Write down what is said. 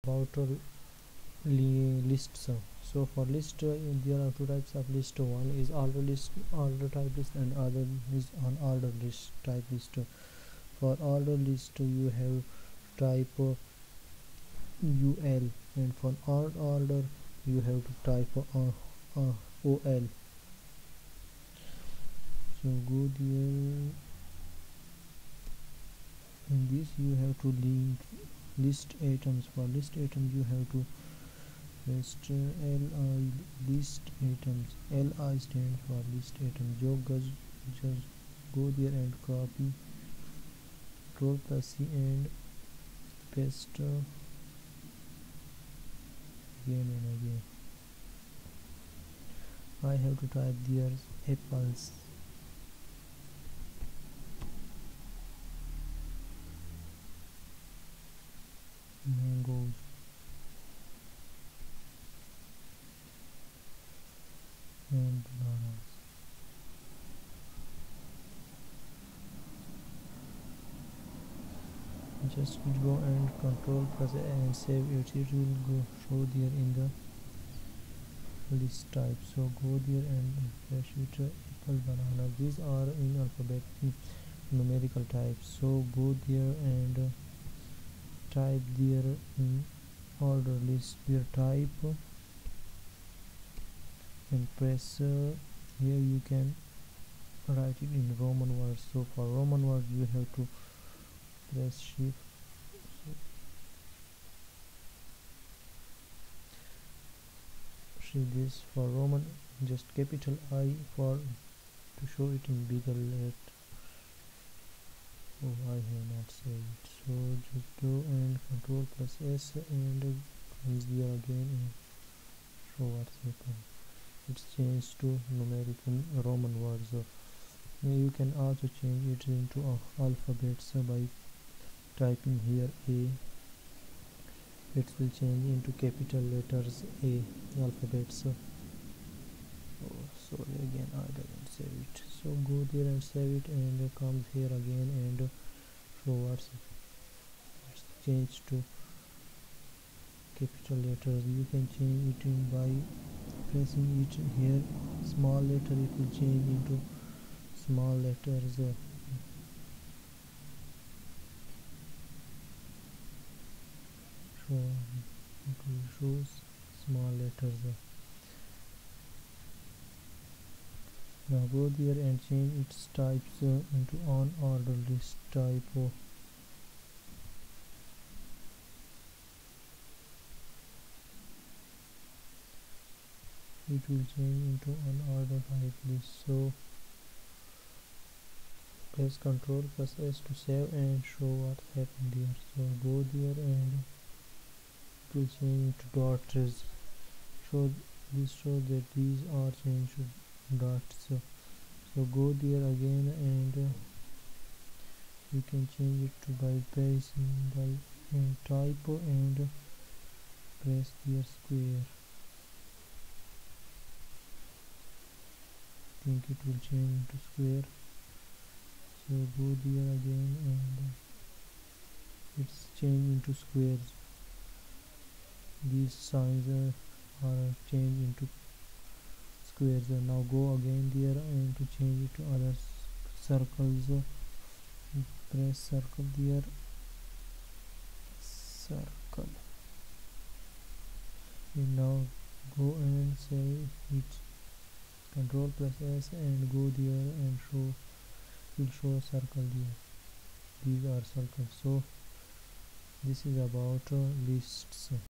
about lists. So for list, there are two types of list. One is order type list, and other is unordered list type list. For order list, you have type ul, and for odd order you have to type ol. So go there. In this you have to link list items. For list items you have to list li list items. Li stands for list item. Just go there and copy, Ctrl plus C and paste again and again. I have to type there apples, mangoes, and bananas. Just go and Control plus A and save it. It will go show there in the list type. So go there and refresh it. Apple, banana, these are in alphabet numerical types. So go there and type there in order list their type and press here you can write it in Roman words. So for Roman words you have to press shift. See this for Roman, just capital I for to show it in bigger letter. Oh, I have not saved it. So just go and Control plus S and comes there again and show what's happened. It's changed to numeric Roman words. You can also change it into alphabets by typing here A. It will change into capital letters A alphabets. Oh, sorry, again I didn't save it. So go there and save it and comes here again and show what's changed to capital letters. You can change it in by pressing it here small letter, it will change into small letters. So it will show small letters. Now go there and change its types into unordered list type. It will change into unordered type list. So press Ctrl plus S to save and show what happened there. So go there and it will change into dots. So this shows that these are changed to dots. So go there again and you can change it to by pressing by type and press the square. I think it will change into square. So go there again and it's changed into squares. These signs are changed into squares. Now go again there and to change it to other circles, press circle there, circle, and now go and save it. Control plus S and go there and will show a circle there. These are circles. So this is about lists.